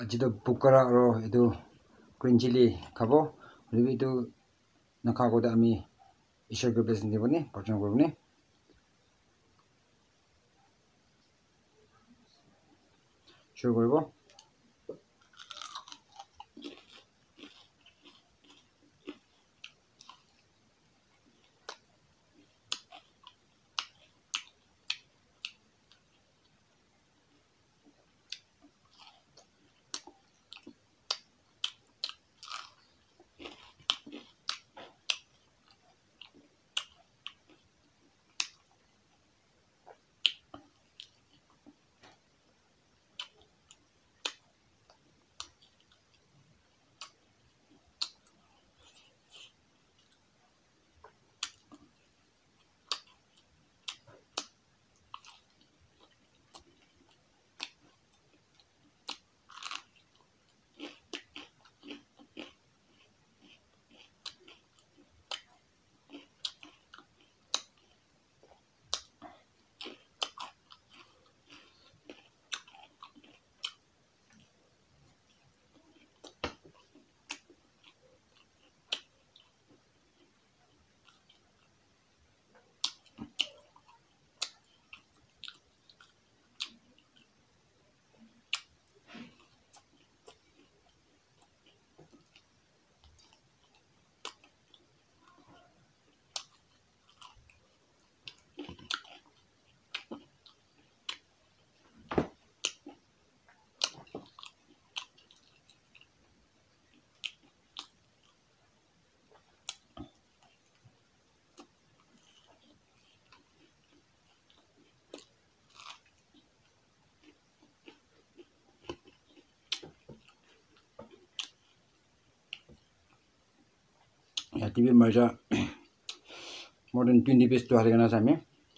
আজিতো বুকৰা আৰু এইটো গ্ৰীণ চিলি খাব আৰু এইটো নাখাওঁতে আমি ঈশ্বৰকে ব্লেছিং দিবনি প্ৰাৰ্থনা কৰিবনি শুরু করব ya TV merger more than 20 piece to harigana sami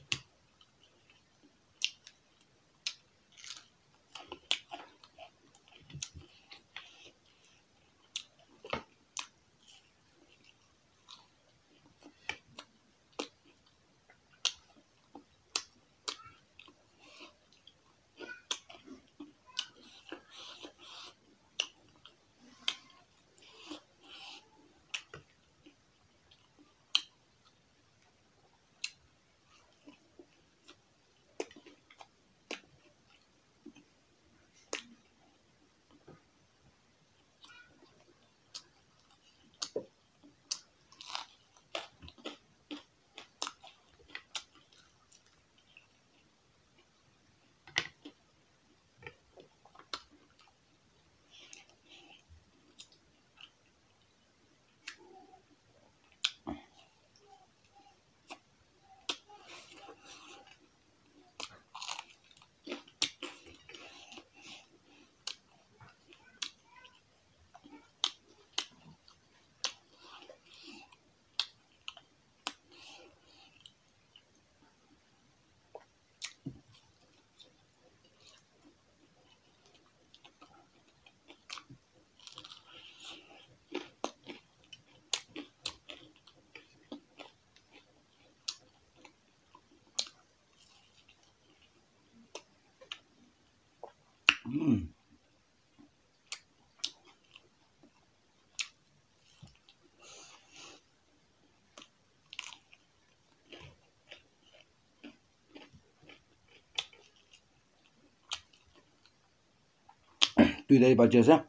দুইটাই বাজি আছে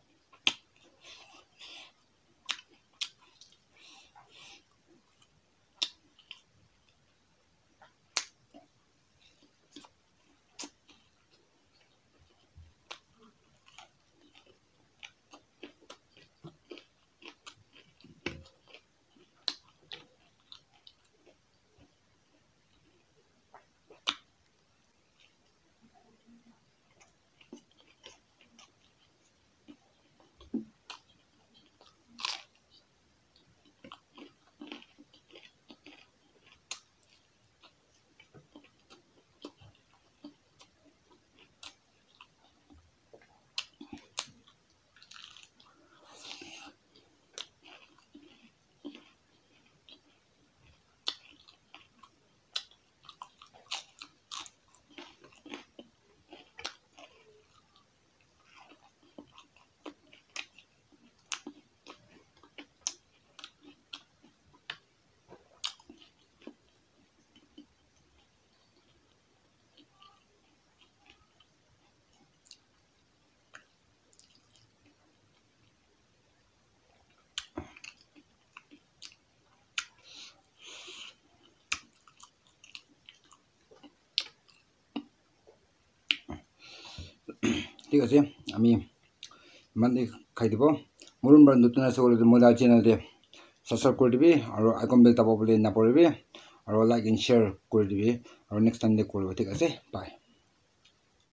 ঠিক আছে আমি মানে খাই দিব মোৰম বৰ নতুন আছে বলে মোলা চ্যানেল দে সাবস্ক্রাইব কৰি দিবি আৰু আইকন বেল দাবাবলৈ নাপাহৰিবি আৰু লাইক এণ্ড শ্বেয়াৰ কৰি দিবি আৰু নেক্সট টাইম দে কৰিব ঠিক আছে বাই